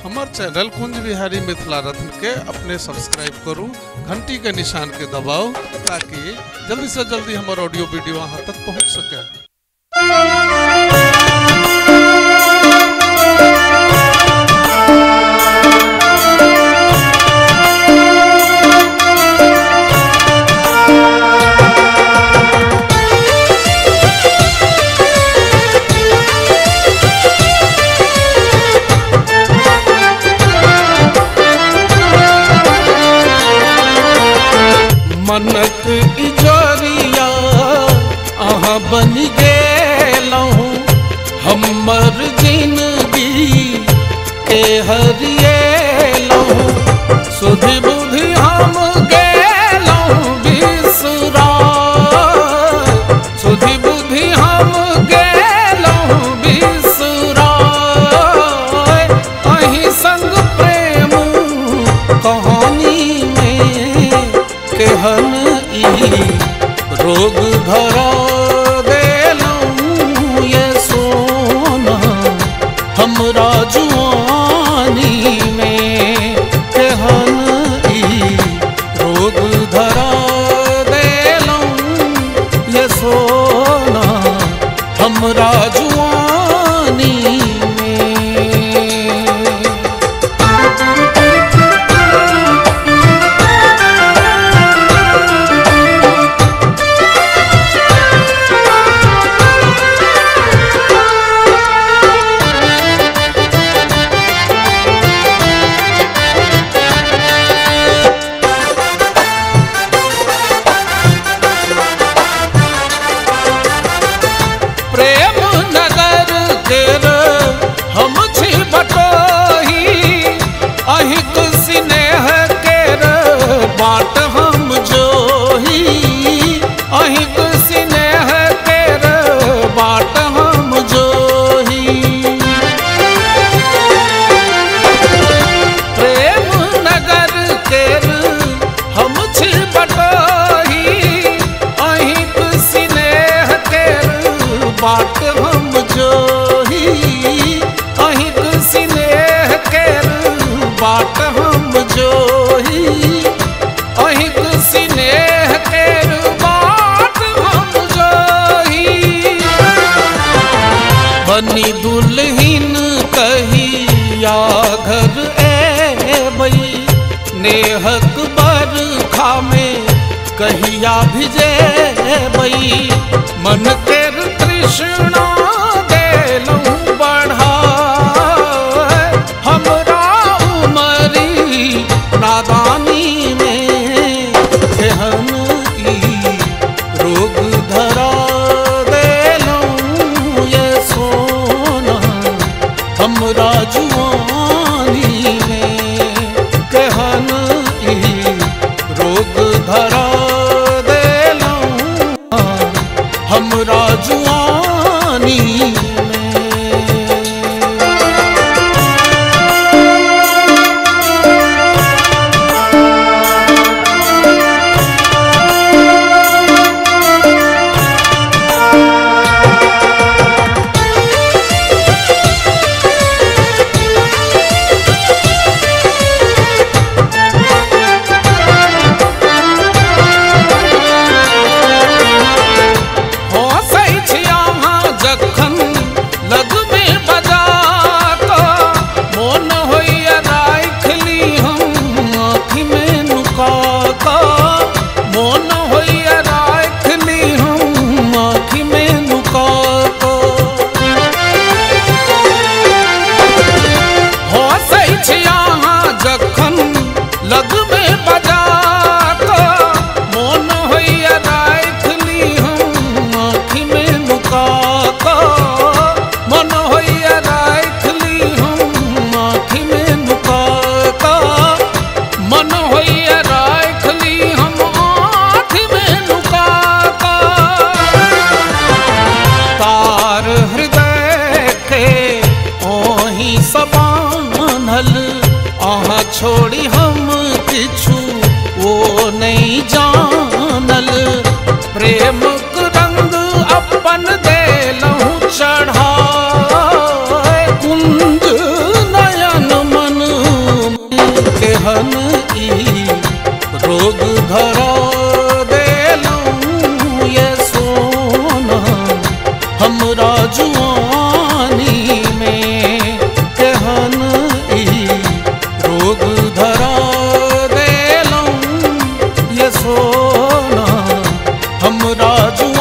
हमार चैनल कुंज बिहारी मिथिला रत्न के अपने सब्सक्राइब करूँ, घंटी के निशान के दबाओ ताकि जल्दी से जल्दी हमारा ऑडियो वीडियो यहाँ तक पहुँच सके। मनक इजोरिया अहाँ बन गेलहुँ, हमर जिंदगी के हरिएलहुँ। सुधि बुद्धि हम गेलहुँ बिसरा, सुधि बुद्धि हम गेलहुँ बिसरा। अहीं संग प्रेम कहानी में केहन ई रोग धरा देलहुँ ये सोना हमरा जुआनी में। केहन ई रोग धरा देलहुँ ये सोना हमरा जुआनी में। प्रेम नगर केर हम छी बटोही, अहिंक स्नेह केर बाट हम जोही। अहिंक स्नेह केर बाट हम जोही। प्रेम नगर केर हम छी बटोही, अहिंक स्नेह केर बाट हम जोही। अहिंक स्नेह केर बाट हम जोही। अहिंक स्नेह केर बाट हम जोही। बनी दुल्हिन कहिया घर एबै, नेहक बरखा में कहिया भिजेबै। मन केर तृष्णा देलहुँ बढ़ाए, हमरा उमरी नादानी में केहन ई रोग धरा देलहुँ ये सोना हमरा जुआनी में। केहन ई रोग धरा हमरा जुआनी में। छोड़ी हम किछु वो नहीं जानल। प्रेम रंग अपन देलहुँ चढ़ा, कुंज नयन मन धन ई रोग धरा देलौं ये सोना हमरा जुआ